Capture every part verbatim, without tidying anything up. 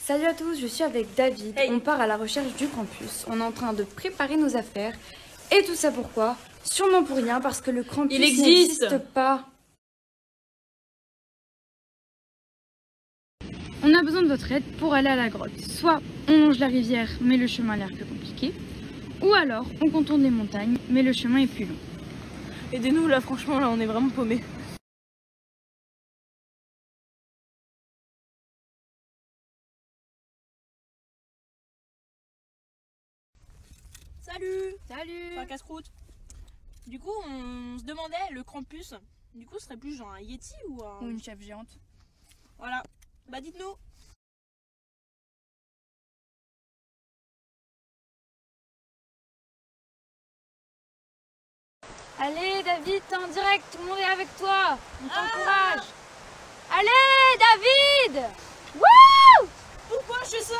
Salut à tous, je suis avec David. Hey. On part à la recherche du campus. On est en train de préparer nos affaires. Et tout ça pourquoi? Sûrement pour rien, parce que le campus Il existe. n'existe pas. On a besoin de votre aide pour aller à la grotte. Soit on longe la rivière, mais le chemin a l'air plus compliqué. Ou alors on contourne les montagnes, mais le chemin est plus long. Aidez-nous là, franchement, là on est vraiment paumés. Salut. Salut. C'est un casse-croûte. Du coup, on se demandait, le campus, du coup, ce serait plus genre un Yeti ou un... Ou une chèvre géante. Voilà. Bah dites-nous. Allez David, t'es en direct, tout le monde est avec toi. On t'encourage. Allez David. Wouh! Pourquoi je fais ça?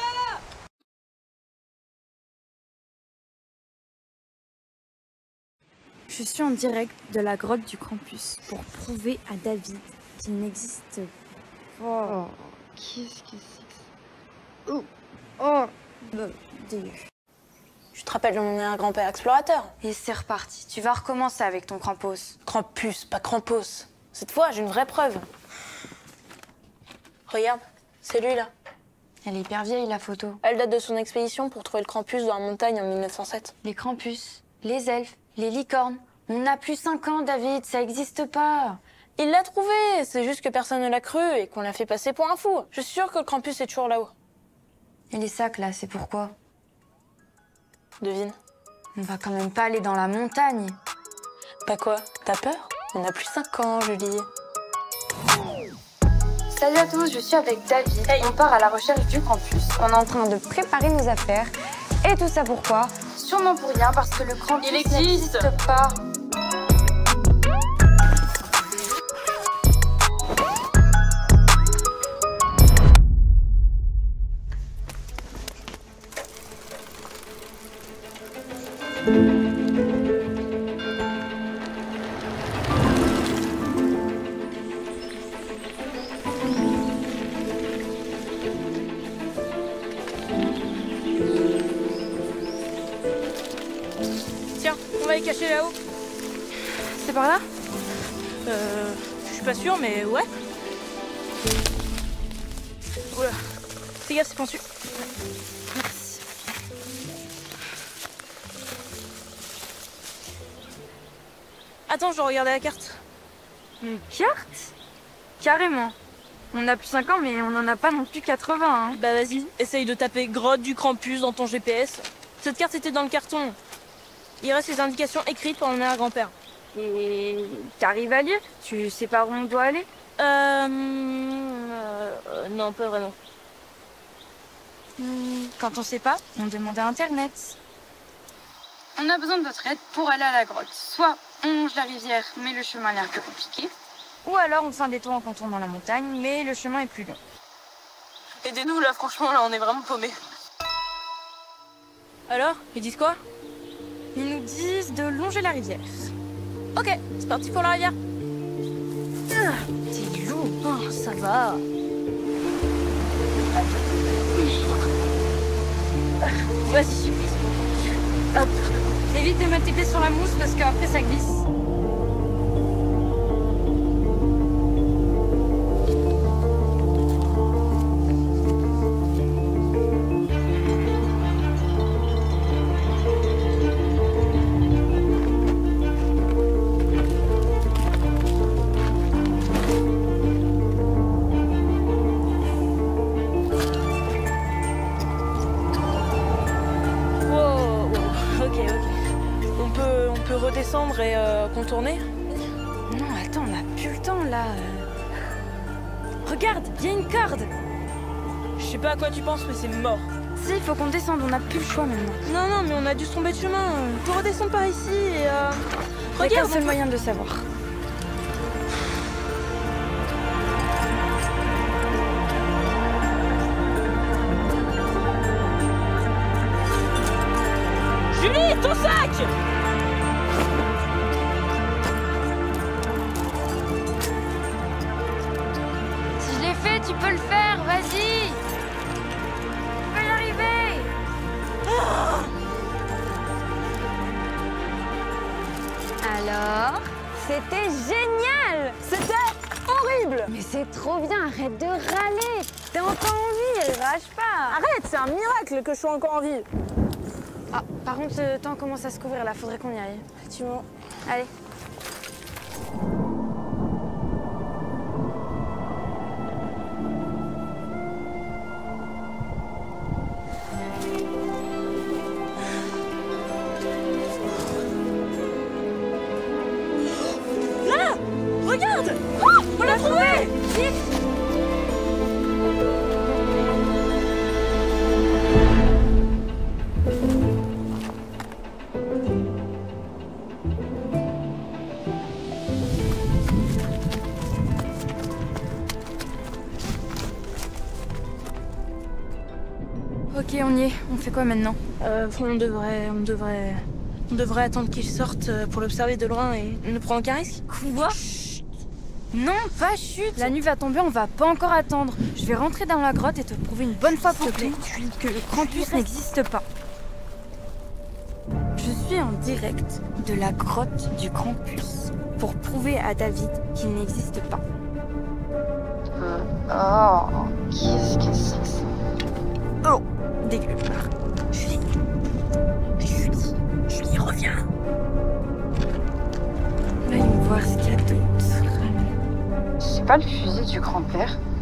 Je suis en direct de la grotte du campus pour prouver à David qu'il n'existe pas. Oh, qu'est-ce que c'est que ça? Oh, oh, bah, dégueu. Je te rappelle de mon arrière-grand-père explorateur. Et c'est reparti, tu vas recommencer avec ton Krampus. Krampus, pas Krampus. Cette fois, j'ai une vraie preuve. Regarde, c'est lui là. Elle est hyper vieille la photo. Elle date de son expédition pour trouver le Krampus dans la montagne en mille neuf cent sept. Les Krampus, les elfes, les licornes. On n'a plus cinq ans David, ça existe pas. Il l'a trouvé, c'est juste que personne ne l'a cru et qu'on l'a fait passer pour un fou. Je suis sûre que le Krampus est toujours là-haut. Et les sacs là, c'est pourquoi? Devine. On va quand même pas aller dans la montagne. Bah quoi, t'as peur? On a plus cinq ans, Julie. Salut à tous, je suis avec David. Hey. On part à la recherche du campus. On est en train de préparer nos affaires. Et tout ça pourquoi? Sûrement pour rien, parce que le campus Il existe. n'existe pas. Tiens, on va les cacher là-haut. C'est par là? Euh... Je suis pas sûre, mais ouais. Oula. Fais gaffe, c'est pentu. Merci. Attends, je dois regarder la carte. Une carte? Carrément. On a plus cinq ans, mais on en a pas non plus quatre-vingts. Hein. Bah vas-y, essaye de taper grotte du Krampus dans ton G P S. Cette carte était dans le carton. Il reste les indications écrites par mon arrière-grand-père. Et t'arrives à lire? Tu sais pas où on doit aller? Euh... euh, Non, pas vraiment. Quand on sait pas, on demande à Internet. On a besoin de votre aide pour aller à la grotte. Soit on longe la rivière, mais le chemin a l'air plus compliqué. Ou alors on fait un détour en contournant la montagne, mais le chemin est plus long. Aidez-nous là, franchement, là on est vraiment paumés. Alors, ils disent quoi? Ils nous disent de longer la rivière. Ok, c'est parti pour la rivière. Ah, t'es lourd. Oh, ça va. Vas-y. Hop. Évite de mettre tes pieds sur la mousse parce qu'après ça glisse. Wow, wow, ok, ok. On peut, on peut redescendre et euh, contourner? Non, attends, on n'a plus le temps là. Regarde, il y a une corde. Je sais pas à quoi tu penses, mais c'est mort. Si, il faut qu'on descende, on n'a plus le choix maintenant. Non, non, mais on a dû se tromper de chemin. On peut redescendre par ici et... Euh... Il y a qu'un Regarde, seul on- moyen de le savoir. Julie, ton sac! Si je l'ai fait, tu peux le faire, vas-y. C'était génial! C'était horrible! Mais c'est trop bien, arrête de râler! T'es encore en vie, rage pas! Arrête, c'est un miracle que je sois encore en vie. Ah, par contre, le temps commence à se couvrir là, faudrait qu'on y aille. Effectivement. Allez. Là! Regarde! Oh, on l'a trouvé! Vite! Ok, on y est. On fait quoi maintenant? Euh, on devrait... on devrait... On devrait attendre qu'il sorte pour l'observer de loin et ne prendre aucun risque. Quoi? Non, pas chute! La nuit va tomber, on va pas encore attendre. Je vais rentrer dans la grotte et te prouver une bonne fois pour toutes que le campus n'existe pas. Je suis en direct de la grotte du campus pour prouver à David qu'il n'existe pas. Oh, qu'est-ce que c'est que ça? Oh, dégueu. Julie, Julie, Julie, reviens. Voyons voir ce qu'il y a d'autre. C'est pas le fusil du grand-père?